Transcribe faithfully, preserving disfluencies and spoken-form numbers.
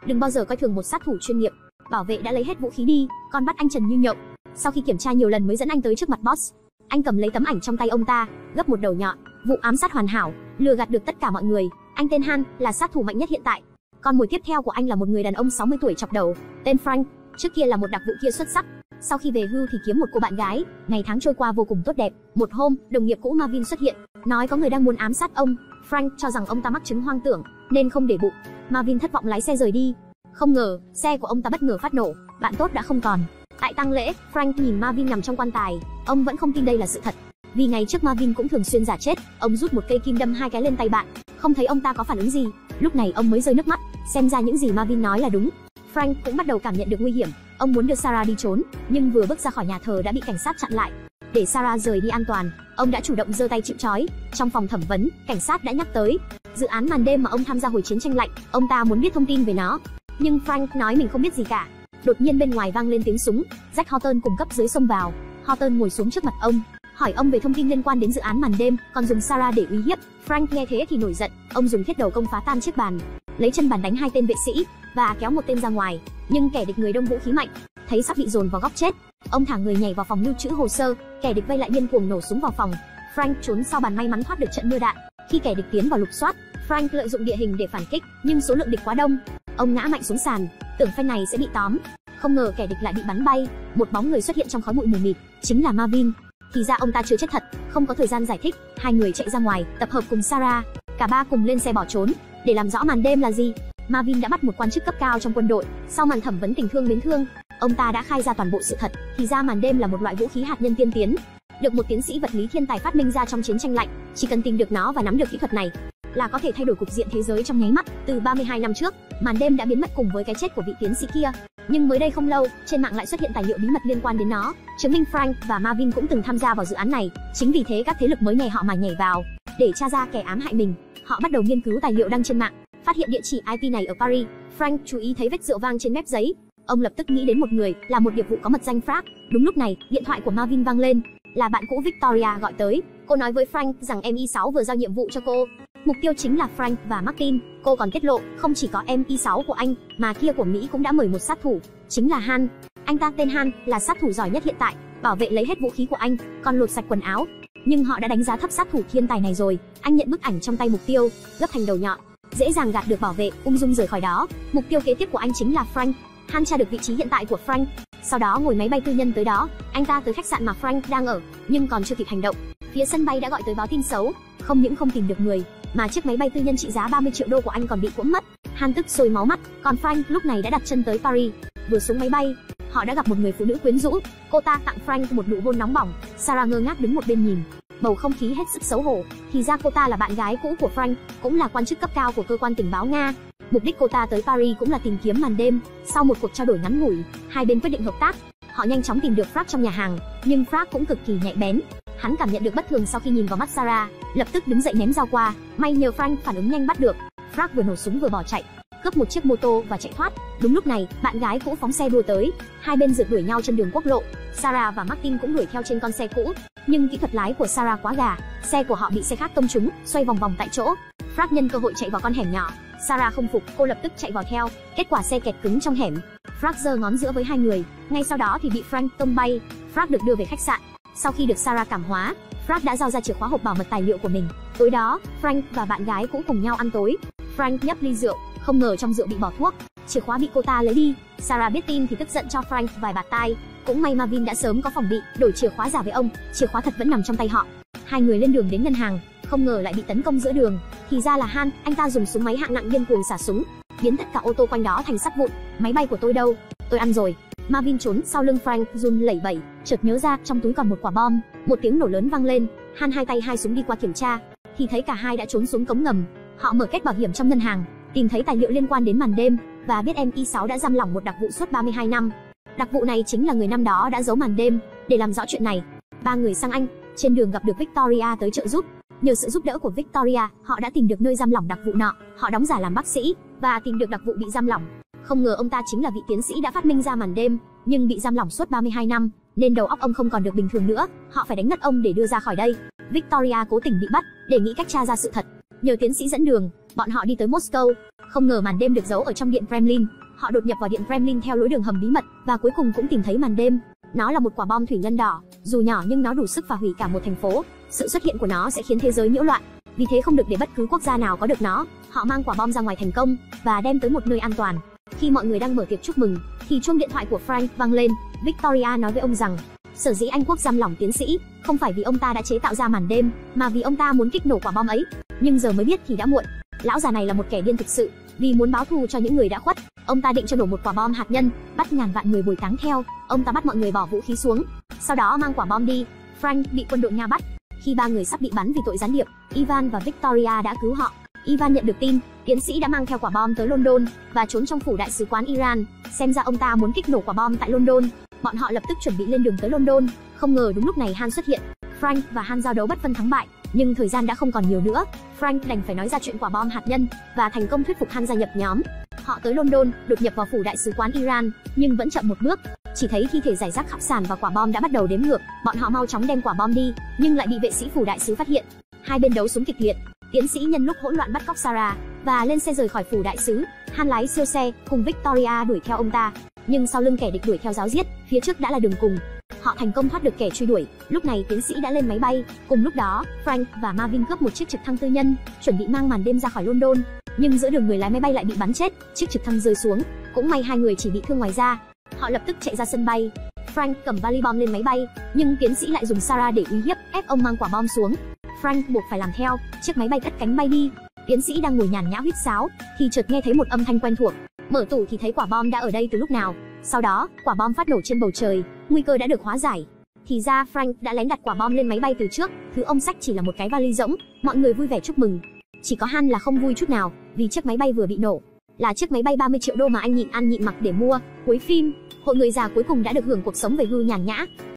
đừng bao giờ coi thường một sát thủ chuyên nghiệp. Bảo vệ đã lấy hết vũ khí đi, còn bắt anh trần như nhộng. Sau khi kiểm tra nhiều lần mới dẫn anh tới trước mặt boss. Anh cầm lấy tấm ảnh trong tay ông ta, gấp một đầu nhọn, vụ ám sát hoàn hảo, lừa gạt được tất cả mọi người. Anh tên Han, là sát thủ mạnh nhất hiện tại. Con mồi tiếp theo của anh là một người đàn ông sáu mươi tuổi chọc đầu, tên Frank. Trước kia là một đặc vụ kia xuất sắc. Sau khi về hưu thì kiếm một cô bạn gái, ngày tháng trôi qua vô cùng tốt đẹp. Một hôm, đồng nghiệp cũ Marvin xuất hiện, nói có người đang muốn ám sát ông. Frank cho rằng ông ta mắc chứng hoang tưởng, nên không để bụng. Marvin thất vọng lái xe rời đi. Không ngờ, xe của ông ta bất ngờ phát nổ, bạn tốt đã không còn. Tại tang lễ, Frank nhìn Marvin nằm trong quan tài, ông vẫn không tin đây là sự thật. Vì ngày trước Marvin cũng thường xuyên giả chết, ông rút một cây kim đâm hai cái lên tay bạn, không thấy ông ta có phản ứng gì. Lúc này ông mới rơi nước mắt, xem ra những gì Marvin nói là đúng. Frank cũng bắt đầu cảm nhận được nguy hiểm, ông muốn đưa Sarah đi trốn, nhưng vừa bước ra khỏi nhà thờ đã bị cảnh sát chặn lại. Để Sarah rời đi an toàn, ông đã chủ động giơ tay chịu trói. Trong phòng thẩm vấn, cảnh sát đã nhắc tới dự án màn đêm mà ông tham gia hồi chiến tranh lạnh, ông ta muốn biết thông tin về nó. Nhưng Frank nói mình không biết gì cả. Đột nhiên bên ngoài vang lên tiếng súng, Jack Horton cùng cấp dưới xông vào. Horton ngồi xuống trước mặt ông, hỏi ông về thông tin liên quan đến dự án màn đêm, còn dùng Sarah để uy hiếp. Frank nghe thế thì nổi giận, ông dùng thiết đầu công phá tan chiếc bàn, lấy chân bàn đánh hai tên vệ sĩ và kéo một tên ra ngoài. Nhưng kẻ địch người đông vũ khí mạnh, thấy sắp bị dồn vào góc chết, ông thả người nhảy vào phòng lưu trữ hồ sơ. Kẻ địch vây lại điên cuồng nổ súng vào phòng. Frank trốn sau bàn may mắn thoát được trận mưa đạn. Khi kẻ địch tiến vào lục soát, Frank lợi dụng địa hình để phản kích, nhưng số lượng địch quá đông, ông ngã mạnh xuống sàn, tưởng phen này sẽ bị tóm. Không ngờ kẻ địch lại bị bắn bay, một bóng người xuất hiện trong khói bụi mù mịt, chính là Marvin. Thì ra ông ta chưa chết thật. Không có thời gian giải thích, hai người chạy ra ngoài, tập hợp cùng Sarah. Cả ba cùng lên xe bỏ trốn. Để làm rõ màn đêm là gì, Marvin đã bắt một quan chức cấp cao trong quân đội. Sau màn thẩm vấn tình thương mến thương, ông ta đã khai ra toàn bộ sự thật. Thì ra màn đêm là một loại vũ khí hạt nhân tiên tiến, được một tiến sĩ vật lý thiên tài phát minh ra trong chiến tranh lạnh. Chỉ cần tìm được nó và nắm được kỹ thuật này là có thể thay đổi cục diện thế giới trong nháy mắt. Từ ba mươi hai năm trước, màn đêm đã biến mất cùng với cái chết của vị tiến sĩ kia. Nhưng mới đây không lâu, trên mạng lại xuất hiện tài liệu bí mật liên quan đến nó, chứng minh Frank và Marvin cũng từng tham gia vào dự án này. Chính vì thế các thế lực mới nhảy họ mà nhảy vào để tra ra kẻ ám hại mình. Họ bắt đầu nghiên cứu tài liệu đăng trên mạng, phát hiện địa chỉ i pê này ở Paris. Frank chú ý thấy vết rượu vang trên mép giấy, ông lập tức nghĩ đến một người, là một điệp vụ có mật danh Frank. Đúng lúc này, điện thoại của Marvin vang lên, là bạn cũ Victoria gọi tới. Cô nói với Frank rằng em i sáu vừa giao nhiệm vụ cho cô, mục tiêu chính là Frank và Martin. Cô còn tiết lộ, không chỉ có em i sáu của anh, mà kia của Mỹ cũng đã mời một sát thủ, chính là Han. Anh ta tên Han, là sát thủ giỏi nhất hiện tại. Bảo vệ lấy hết vũ khí của anh, còn lột sạch quần áo. Nhưng họ đã đánh giá thấp sát thủ thiên tài này rồi. Anh nhận bức ảnh trong tay mục tiêu, gấp thành đầu nhọn, dễ dàng gạt được bảo vệ, ung dung rời khỏi đó. Mục tiêu kế tiếp của anh chính là Frank. Han tra được vị trí hiện tại của Frank, sau đó ngồi máy bay tư nhân tới đó. Anh ta tới khách sạn mà Frank đang ở, nhưng còn chưa kịp hành động, phía sân bay đã gọi tới báo tin xấu. Không những không tìm được người, mà chiếc máy bay tư nhân trị giá ba mươi triệu đô của anh còn bị cuỗm mất. Han tức sôi máu mắt. Còn Frank lúc này đã đặt chân tới Paris. Vừa xuống máy bay, họ đã gặp một người phụ nữ quyến rũ. Cô ta tặng Frank một nụ hôn nóng bỏng. Sarah ngơ ngác đứng một bên nhìn, bầu không khí hết sức xấu hổ. Thì ra cô ta là bạn gái cũ của Frank, cũng là quan chức cấp cao của cơ quan tình báo Nga. Mục đích cô ta tới Paris cũng là tìm kiếm màn đêm. Sau một cuộc trao đổi ngắn ngủi, hai bên quyết định hợp tác. Họ nhanh chóng tìm được Frank trong nhà hàng, nhưng Frank cũng cực kỳ nhạy bén. Hắn cảm nhận được bất thường sau khi nhìn vào mắt Sarah, lập tức đứng dậy ném dao qua. May nhờ Frank phản ứng nhanh bắt được. Frank vừa nổ súng vừa bỏ chạy, cướp một chiếc mô tô và chạy thoát. Đúng lúc này, bạn gái cũ phóng xe đua tới, hai bên rượt đuổi nhau trên đường quốc lộ. Sarah và Martin cũng đuổi theo trên con xe cũ, nhưng kỹ thuật lái của Sarah quá gà, xe của họ bị xe khác tông trúng, xoay vòng vòng tại chỗ. Frank nhân cơ hội chạy vào con hẻm nhỏ. Sarah không phục, cô lập tức chạy vào theo, kết quả xe kẹt cứng trong hẻm. Frank giơ ngón giữa với hai người, ngay sau đó thì bị Frank tông bay. Frank được đưa về khách sạn. Sau khi được Sarah cảm hóa, Frank đã giao ra chìa khóa hộp bảo mật tài liệu của mình. Tối đó, Frank và bạn gái cũ cùng nhau ăn tối. Frank nhấp ly rượu, không ngờ trong rượu bị bỏ thuốc, chìa khóa bị cô ta lấy đi. Sarah biết tin thì tức giận cho Frank vài bạt tai. Cũng may Marvin đã sớm có phòng bị, đổi chìa khóa giả với ông, chìa khóa thật vẫn nằm trong tay họ. Hai người lên đường đến ngân hàng, không ngờ lại bị tấn công giữa đường. Thì ra là Han, anh ta dùng súng máy hạng nặng điên cuồng xả súng, biến tất cả ô tô quanh đó thành sắt vụn. Máy bay của tôi đâu? Tôi ăn rồi. Marvin trốn sau lưng Frank run lẩy bẩy, chợt nhớ ra trong túi còn một quả bom. Một tiếng nổ lớn vang lên, Han hai tay hai súng đi qua kiểm tra, thì thấy cả hai đã trốn xuống cống ngầm. Họ mở kết bảo hiểm trong ngân hàng, tìm thấy tài liệu liên quan đến màn đêm và biết em i sáu đã giam lỏng một đặc vụ suốt ba mươi hai năm. Đặc vụ này chính là người năm đó đã giấu màn đêm. Để làm rõ chuyện này, ba người sang Anh, trên đường gặp được Victoria tới trợ giúp. Nhờ sự giúp đỡ của Victoria, họ đã tìm được nơi giam lỏng đặc vụ nọ. Họ đóng giả làm bác sĩ và tìm được đặc vụ bị giam lỏng. Không ngờ ông ta chính là vị tiến sĩ đã phát minh ra màn đêm, nhưng bị giam lỏng suốt ba mươi hai năm, nên đầu óc ông không còn được bình thường nữa. Họ phải đánh ngất ông để đưa ra khỏi đây. Victoria cố tình bị bắt để nghĩ cách tra ra sự thật. Nhờ tiến sĩ dẫn đường, bọn họ đi tới Moscow. Không ngờ màn đêm được giấu ở trong điện Kremlin. Họ đột nhập vào điện Kremlin theo lối đường hầm bí mật và cuối cùng cũng tìm thấy màn đêm. Nó là một quả bom thủy ngân đỏ, dù nhỏ nhưng nó đủ sức phá hủy cả một thành phố. Sự xuất hiện của nó sẽ khiến thế giới nhiễu loạn. Vì thế không được để bất cứ quốc gia nào có được nó. Họ mang quả bom ra ngoài thành công và đem tới một nơi an toàn. Khi mọi người đang mở tiệc chúc mừng, thì chuông điện thoại của Frank vang lên. Victoria nói với ông rằng, sở dĩ Anh Quốc giam lỏng tiến sĩ, không phải vì ông ta đã chế tạo ra màn đêm, mà vì ông ta muốn kích nổ quả bom ấy. Nhưng giờ mới biết thì đã muộn. Lão già này là một kẻ điên thực sự, vì muốn báo thù cho những người đã khuất. Ông ta định cho nổ một quả bom hạt nhân, bắt ngàn vạn người bồi táng theo. Ông ta bắt mọi người bỏ vũ khí xuống, sau đó mang quả bom đi. Frank bị quân đội Nga bắt. Khi ba người sắp bị bắn vì tội gián điệp, Ivan và Victoria đã cứu họ. Ivan nhận được tin, tiến sĩ đã mang theo quả bom tới London và trốn trong phủ đại sứ quán Iran. Xem ra ông ta muốn kích nổ quả bom tại London. Bọn họ lập tức chuẩn bị lên đường tới London. Không ngờ đúng lúc này Han xuất hiện. Frank và Han giao đấu bất phân thắng bại, nhưng thời gian đã không còn nhiều nữa. Frank đành phải nói ra chuyện quả bom hạt nhân và thành công thuyết phục Han gia nhập nhóm. Họ tới London, đột nhập vào phủ đại sứ quán Iran, nhưng vẫn chậm một bước. Chỉ thấy thi thể rải rác khắp sàn và quả bom đã bắt đầu đếm ngược. Bọn họ mau chóng đem quả bom đi, nhưng lại bị vệ sĩ phủ đại sứ phát hiện. Hai bên đấu súng kịch liệt. Tiến sĩ nhân lúc hỗn loạn bắt cóc Sarah và lên xe rời khỏi phủ đại sứ. Han lái siêu xe cùng Victoria đuổi theo ông ta, nhưng sau lưng kẻ địch đuổi theo ráo riết, phía trước đã là đường cùng. Họ thành công thoát được kẻ truy đuổi. Lúc này tiến sĩ đã lên máy bay. Cùng lúc đó, Frank và Marvin cướp một chiếc trực thăng tư nhân, chuẩn bị mang màn đêm ra khỏi London. Nhưng giữa đường người lái máy bay lại bị bắn chết, chiếc trực thăng rơi xuống. Cũng may hai người chỉ bị thương ngoài da. Họ lập tức chạy ra sân bay. Frank cầm vali bom lên máy bay, nhưng tiến sĩ lại dùng Sarah để uy hiếp, ép ông mang quả bom xuống. Frank buộc phải làm theo. Chiếc máy bay cất cánh bay đi. Tiến sĩ đang ngồi nhàn nhã huýt sáo, thì chợt nghe thấy một âm thanh quen thuộc. Mở tủ thì thấy quả bom đã ở đây từ lúc nào. Sau đó, quả bom phát nổ trên bầu trời, nguy cơ đã được hóa giải. Thì ra Frank đã lén đặt quả bom lên máy bay từ trước, thứ ông xách chỉ là một cái vali rỗng. Mọi người vui vẻ chúc mừng. Chỉ có Han là không vui chút nào, vì chiếc máy bay vừa bị nổ là chiếc máy bay ba mươi triệu đô mà anh nhịn ăn nhịn mặc để mua. Cuối phim, hội người già cuối cùng đã được hưởng cuộc sống về hưu nhàn nhã.